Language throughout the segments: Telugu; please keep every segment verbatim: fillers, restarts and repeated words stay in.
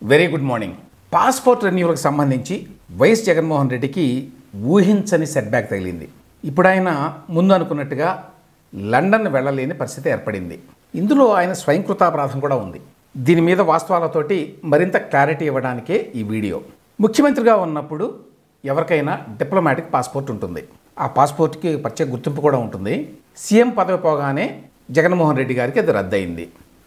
Very good morning. పాస్పోర్ట్ రెన్యూవల్కి సంబంధించి వైఎస్ జగన్మోహన్ రెడ్డికి ఊహించని సెట్బ్యాక్ తగిలింది. ఇప్పుడు ఆయన ముందు అనుకున్నట్టుగా లండన్ వెళ్ళలేని పరిస్థితి ఏర్పడింది. ఇందులో ఆయన స్వయంకృతాపరాధం కూడా ఉంది. దీని మీద వాస్తవాలతోటి మరింత క్లారిటీ ఇవ్వడానికే ఈ వీడియో. ముఖ్యమంత్రిగా ఉన్నప్పుడు ఎవరికైనా డిప్లొమాటిక్ పాస్పోర్ట్ ఉంటుంది. ఆ పాస్పోర్ట్కి ప్రత్యేక గుర్తింపు కూడా ఉంటుంది. సీఎం పదవి పోగానే జగన్మోహన్ రెడ్డి గారికి అది రద్దయింది.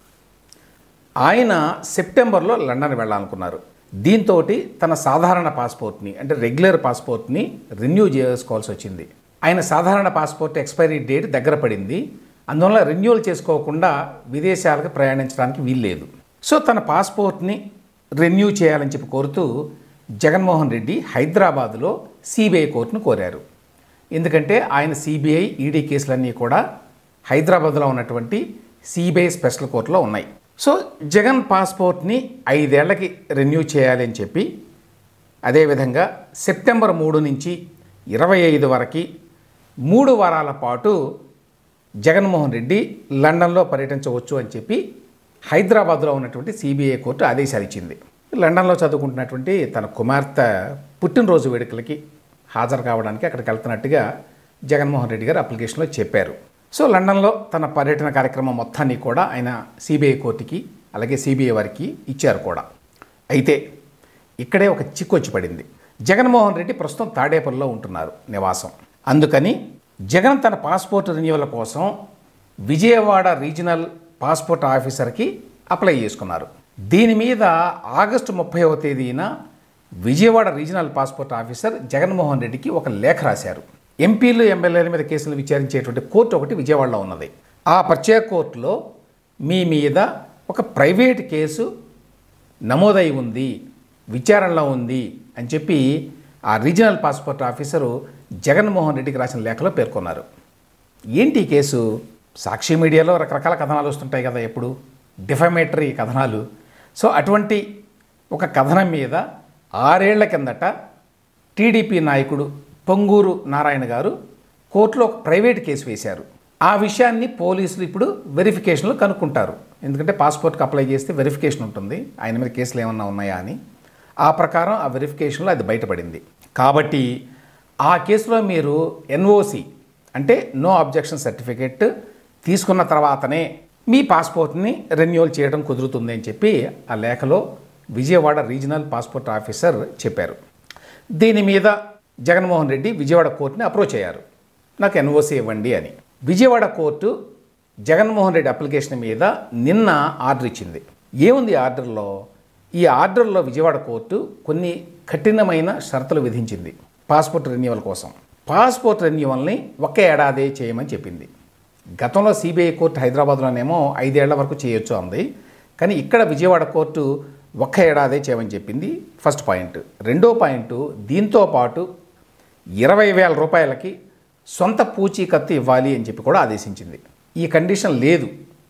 ఆయన సెప్టెంబర్లో లండన్ వెళ్ళాలనుకున్నారు. దీంతో తన సాధారణ పాస్పోర్ట్ని అంటే రెగ్యులర్ పాస్పోర్ట్ని రెన్యూ చేసుకోవాల్సి వచ్చింది. ఆయన సాధారణ పాస్పోర్ట్ ఎక్స్పైరీ డేట్ దగ్గర పడింది. అందువల్ల రెన్యూవల్ చేసుకోకుండా విదేశాలకు ప్రయాణించడానికి వీల్లేదు. సో తన పాస్పోర్ట్ని రెన్యూ చేయాలని చెప్పి కోరుతూ జగన్మోహన్ రెడ్డి హైదరాబాదులో సిబిఐ కోర్టును కోరారు. ఎందుకంటే ఆయన సిబిఐ ఈడీ కేసులన్నీ కూడా హైదరాబాద్లో ఉన్నటువంటి సిబిఐ స్పెషల్ కోర్టులో ఉన్నాయి. సో జగన్ పాస్పోర్ట్ని ఐదేళ్లకి రెన్యూ చేయాలి అని చెప్పి, అదేవిధంగా సెప్టెంబర్ మూడు నుంచి ఇరవై ఐదు వరకు మూడు వారాల పాటు జగన్మోహన్ రెడ్డి లండన్లో పర్యటించవచ్చు అని చెప్పి హైదరాబాద్లో ఉన్నటువంటి సిబిఐ కోర్టు ఆదేశాలు ఇచ్చింది. లండన్లో చదువుకుంటున్నటువంటి తన కుమార్తె పుట్టినరోజు వేడుకలకి హాజరు కావడానికి అక్కడికి వెళ్తున్నట్టుగా జగన్మోహన్ రెడ్డి గారు అప్లికేషన్లో చెప్పారు. సో లండన్లో తన పర్యటన కార్యక్రమం మొత్తాన్ని కూడా ఆయన సిబిఐ కోర్టుకి అలాగే సిబిఐ వారికి ఇచ్చారు కూడా. అయితే ఇక్కడే ఒక చిక్కు వచ్చి పడింది. జగన్మోహన్ రెడ్డి ప్రస్తుతం తాడేపల్లిలో ఉంటున్నారు నివాసం. అందుకని జగన్ తన పాస్పోర్ట్ రెన్యూవల్ కోసం విజయవాడ రీజనల్ పాస్పోర్ట్ ఆఫీసర్కి అప్లై చేసుకున్నారు. దీని మీద ఆగస్టు ముప్పైవ తేదీన Vijayawada regional passport officer Jaganmohan రెడ్డికి ఒక లేఖ రాశారు. ఎంపీలు ఎమ్మెల్యేల మీద కేసులు విచారించేటువంటి కోర్టు ఒకటి విజయవాడలో ఉన్నది. ఆ ప్రత్యేక కోర్టులో మీ మీద ఒక ప్రైవేట్ కేసు నమోదై ఉంది, విచారణలో ఉంది అని చెప్పి ఆ రీజనల్ పాస్పోర్ట్ ఆఫీసరు జగన్మోహన్ రెడ్డికి రాసిన లేఖలో పేర్కొన్నారు. ఏంటి ఈ కేసు? సాక్షి మీడియాలో రకరకాల కథనాలు వస్తుంటాయి కదా, ఎప్పుడు డిఫమేటరీ కథనాలు. సో అటువంటి ఒక కథనం మీద ఆరేళ్ల కిందట టీడీపీ నాయకుడు పొంగూరు నారాయణ గారు కోర్టులో ఒక ప్రైవేట్ కేసు వేశారు. ఆ విషయాన్ని పోలీసులు ఇప్పుడు వెరిఫికేషన్లో కనుక్కుంటారు. ఎందుకంటే పాస్పోర్ట్కి అప్లై చేస్తే వెరిఫికేషన్ ఉంటుంది, ఆయన మీద కేసులు ఏమన్నా ఉన్నాయా అని. ఆ ప్రకారం ఆ వెరిఫికేషన్లో అది బయటపడింది. కాబట్టి ఆ కేసులో మీరు ఎన్ఓసి అంటే నో అబ్జెక్షన్ సర్టిఫికేట్ తీసుకున్న తర్వాతనే మీ పాస్పోర్ట్ని రెన్యూవల్ చేయడం కుదురుతుంది అని చెప్పి ఆ లేఖలో విజయవాడ రీజనల్ పాస్పోర్ట్ ఆఫీసర్ చెప్పారు. దీని మీద జగన్మోహన్ రెడ్డి విజయవాడ కోర్టుని అప్రోచ్ అయ్యారు, నాకు ఎన్ఓసి ఇవ్వండి అని. విజయవాడ కోర్టు జగన్మోహన్ రెడ్డి అప్లికేషన్ మీద నిన్న ఆర్డర్ ఇచ్చింది. ఏముంది ఆర్డర్లో? ఈ ఆర్డర్లో విజయవాడ కోర్టు కొన్ని కఠినమైన షరతులు విధించింది పాస్పోర్ట్ రెన్యూవల్ కోసం. పాస్పోర్ట్ రెన్యూవల్ని ఒక్క ఏడాది చేయమని చెప్పింది. గతంలో సిబిఐ కోర్టు హైదరాబాద్లోనేమో ఐదేళ్ల వరకు చేయొచ్చు అంది. కానీ ఇక్కడ విజయవాడ కోర్టు ఒక్క ఏడాది చేయమని చెప్పింది. First point. రెండో పాయింట్, దీంతో పాటు ఇరవై వేల రూపాయలకి సొంత పూచీకత్తు ఇవ్వాలి అని చెప్పి కూడా ఆదేశించింది. ఈ కండిషన్ లేదు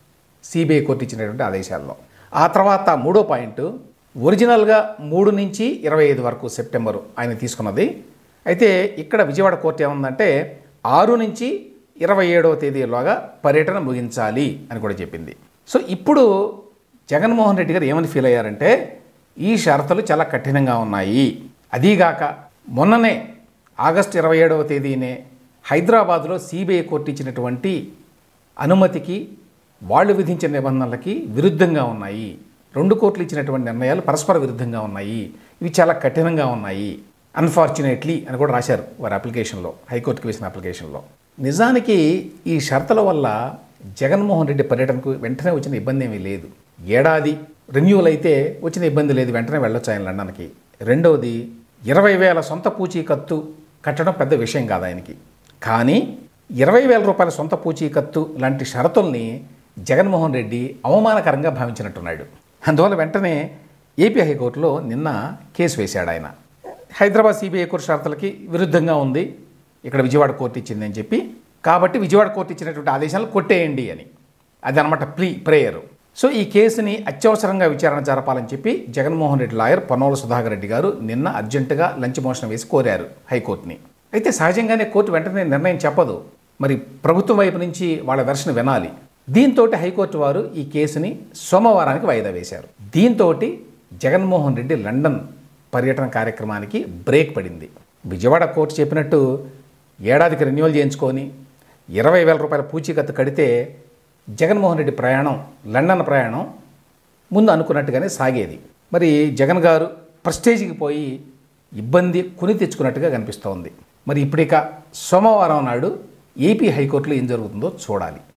సిబిఐ కోర్టు ఇచ్చినటువంటి ఆదేశాల్లో. ఆ తర్వాత మూడో పాయింట్, ఒరిజినల్గా మూడు నుంచి ఇరవై ఐదు వరకు సెప్టెంబరు ఆయన తీసుకున్నది. అయితే ఇక్కడ విజయవాడ కోర్టు ఏముందంటే ఆరు నుంచి ఇరవై ఏడవ తేదీలోగా పర్యటన ముగించాలి అని కూడా చెప్పింది. సో ఇప్పుడు జగన్మోహన్ రెడ్డి గారు ఏమని ఫీల్ అయ్యారంటే ఈ షరతులు చాలా కఠినంగా ఉన్నాయి. అదీగాక మొన్ననే ఆగస్టు ఇరవై ఏడవ తేదీనే హైదరాబాద్లో సిబిఐ కోర్టు ఇచ్చినటువంటి అనుమతికి వాళ్ళు విధించిన నిబంధనలకి విరుద్ధంగా ఉన్నాయి. రెండు కోర్టులు ఇచ్చినటువంటి నిర్ణయాలు పరస్పర విరుద్ధంగా ఉన్నాయి, ఇవి చాలా కఠినంగా ఉన్నాయి అన్ఫార్చునేట్లీ అని కూడా రాశారు వారి అప్లికేషన్లో, హైకోర్టుకి వేసిన అప్లికేషన్లో. నిజానికి ఈ షరతుల వల్ల జగన్మోహన్ రెడ్డి పర్యటనకు వెంటనే వచ్చిన ఇబ్బంది ఏమీ లేదు. ఏడాది రెన్యూవల్ అయితే వచ్చిన ఇబ్బంది లేదు, వెంటనే వెళ్ళొచ్చు ఆయన లండన్కి. రెండవది, ఇరవై వేల సొంత పూచీకత్తు కట్టడం పెద్ద విషయం కాదు ఆయనకి. కానీ ఇరవై వేల రూపాయల సొంత పూచీకత్తు లాంటి షరతుల్ని జగన్మోహన్ రెడ్డి అవమానకరంగా భావించినట్టున్నాడు. అందువల్ల వెంటనే ఏపీ హైకోర్టులో నిన్న కేసు వేశాడు ఆయన. హైదరాబాద్ సిబిఐ కోర్టు షరతులకి విరుద్ధంగా ఉంది ఇక్కడ విజయవాడ కోర్టు ఇచ్చింది అని చెప్పి, కాబట్టి విజయవాడ కోర్టు ఇచ్చినటువంటి ఆదేశాలు కొట్టేయండి అని. అది అనమాట ప్లీ ప్రేయరు. సో ఈ కేసుని అత్యవసరంగా విచారణ జరపాలని చెప్పి జగన్మోహన్ రెడ్డి లాయర్ పొన్నోల సుధాకర్ రెడ్డి గారు నిన్న అర్జెంటుగా లంచ్ మోషన్ వేసి కోరారు హైకోర్టుని. అయితే సహజంగానే కోర్టు వెంటనే నిర్ణయం చెప్పదు, మరి ప్రభుత్వం వైపు నుంచి వాళ్ళ వెర్షన్ వినాలి. దీంతో హైకోర్టు వారు ఈ కేసుని సోమవారానికి వాయిదా వేశారు. దీంతో జగన్మోహన్ రెడ్డి లండన్ పర్యటన కార్యక్రమానికి బ్రేక్ పడింది. విజయవాడ కోర్టు చెప్పినట్టు ఏడాదికి రెన్యువల్ చేయించుకొని ఇరవై వేల రూపాయల పూచీకత్తు కడితే జగన్మోహన్ రెడ్డి ప్రయాణం, లండన్ ప్రయాణం ముందు అనుకున్నట్టుగానే సాగేది. మరి జగన్ గారు ప్రెస్టేజ్కి పోయి ఇబ్బంది కొని తెచ్చుకున్నట్టుగా కనిపిస్తోంది. మరి ఇప్పుడిక సోమవారం నాడు ఏపీ హైకోర్టులో ఏం జరుగుతుందో చూడాలి.